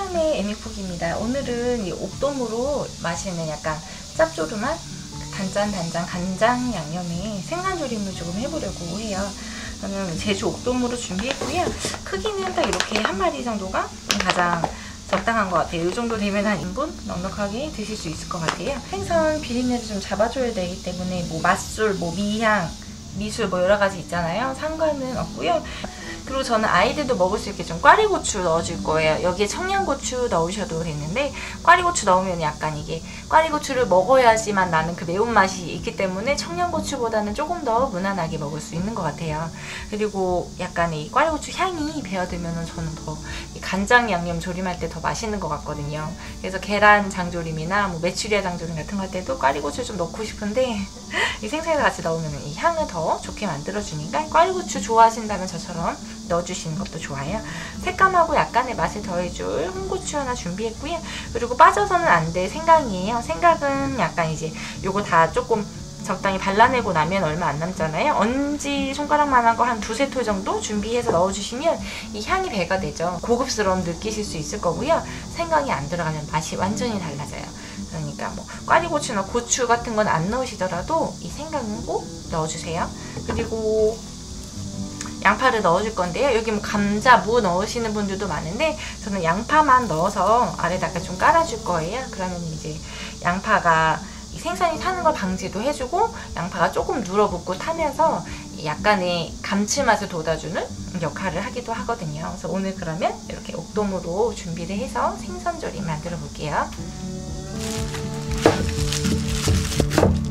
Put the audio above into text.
해삼의 애미국입니다. 오늘은 이 옥돔으로 마시는 약간 짭조름한 단짠 간장 양념에 생선조림을 조금 해보려고 해요. 저는 제주 옥돔으로 준비했고요. 크기는 딱 이렇게 한 마리 정도가 가장 적당한 것 같아요. 이 정도 되면 한 2인분 넉넉하게 드실 수 있을 것 같아요. 생선 비린내를 좀 잡아줘야 되기 때문에 뭐 맛술, 뭐 미향, 미술 뭐 여러 가지 있잖아요. 상관은 없고요. 그리고 저는 아이들도 먹을 수 있게 좀 꽈리고추 넣어줄 거예요. 여기에 청양고추 넣으셔도 되는데 꽈리고추 넣으면 약간 이게 꽈리고추를 먹어야지만 나는 그 매운맛이 있기 때문에 청양고추보다는 조금 더 무난하게 먹을 수 있는 것 같아요. 그리고 약간 이 꽈리고추 향이 배어들면 저는 더 간장 양념 조림할 때 더 맛있는 것 같거든요. 그래서 계란 장조림이나 뭐 메추리알 장조림 같은 거 할 때도 꽈리고추 좀 넣고 싶은데 이 생선에 같이 넣으면 이 향을 더 좋게 만들어주니까 꽈리고추 좋아하신다면 저처럼 넣어주시는 것도 좋아요. 색감하고 약간의 맛을 더해줄 홍고추 하나 준비했고요. 그리고 빠져서는 안 될 생강이에요. 생강은 약간 이제 요거 다 조금 적당히 발라내고 나면 얼마 안 남잖아요. 엄지 손가락만한 거 한 두세 토 정도 준비해서 넣어주시면 이 향이 배가 되죠. 고급스러움 느끼실 수 있을 거고요. 생강이 안 들어가면 맛이 완전히 달라져요. 그러니까 뭐 꽈리고추나 고추 같은 건 안 넣으시더라도 이 생강은 꼭 넣어주세요. 그리고 양파를 넣어줄 건데요. 여기 뭐 감자, 무 넣으시는 분들도 많은데 저는 양파만 넣어서 아래다가 좀 깔아줄 거예요. 그러면 이제 양파가 이 생선이 타는 걸 방지도 해주고 양파가 조금 눌어붙고 타면서 약간의 감칠맛을 돋아주는 역할을 하기도 하거든요. 그래서 오늘 그러면 이렇게 옥돔으로 준비를 해서 생선조림 만들어 볼게요.